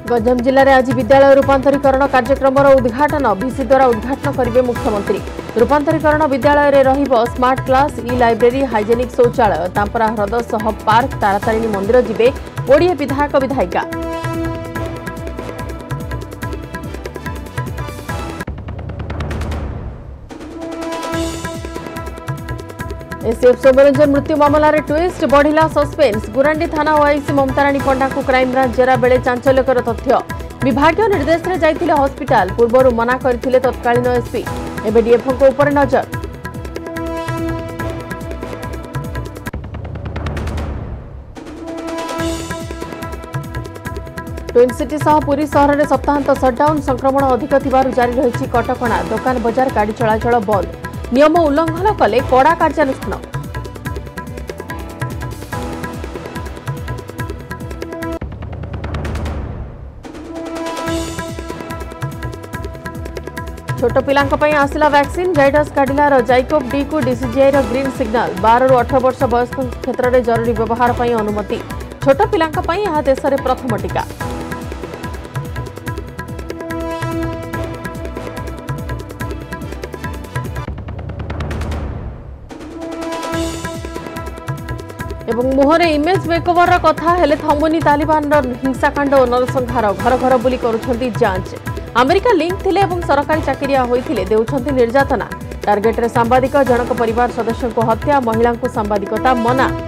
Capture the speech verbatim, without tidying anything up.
गंजाम जिले में आज विद्यालय रूपांतरीकरण कार्यक्रम उद्घाटन भिसी द्वारा उद्घाटन करेंगे मुख्यमंत्री। रूपांतरीकरण विद्यालय में रहिबो smart class, e library, hygienic शौचालय, तांपरा ह्रद सह पार्क, तारातारिणी मंदिर जिबे ओडिया विधायक विधायिका। एसएफ सोमरंजन मृत्यु मामला रे ट्विस्ट, बढ़िला सस्पेंस। गुरांडी थाना ओआईसी ममताराणी पंडा को क्राइम ब्रांच जेरा बेले चांचल्यकर तथ्य। विभागीय निर्देश रे जाइथिले हॉस्पिटल, पूर्वरु मना करथिले तत्कालीन एसपी। एबे डीएफओ को ऊपर नजर। ट्विन सिटी सह पुरी शहर में सप्ताहांत सटडाउन, संक्रमण अधिक थिबारु जारी रहिछि कटकणा। दुकान बजार गाड़ी चलाचल बंद, नियम उल्लंघन कले कड़ा कार्यानुष्ठान। छोट पिलांक पई आसिला वैक्सीन, जाइडस काडिलार जाइकोव डी को डीसीजीआई रो ग्रीन सिग्नल। बारह रु अठारह वर्ष वयस्क क्षेत्र में जरूरी व्यवहार पई अनुमति। छोट पिलांक पई यह देश में प्रथम टीका। एवं मुहरे इमेज मेकओवर कथा हेले थमुनी तालिबान हिंसाकांड और नरसंहार। घर घर बुली करुछंती जांच। अमेरिका लिंक थिले एवं सरकारी चाकरिया होइथिले देउछंती निर्यातना। टार्गेट रे सांबादिक जनक परिवार सदस्यों को हत्या, महिला को सांबादिकता मना।